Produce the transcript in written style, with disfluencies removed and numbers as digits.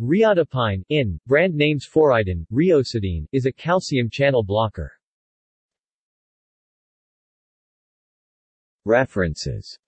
Riodipine, in, brand names Foridine, Riocidine, is a calcium channel blocker. References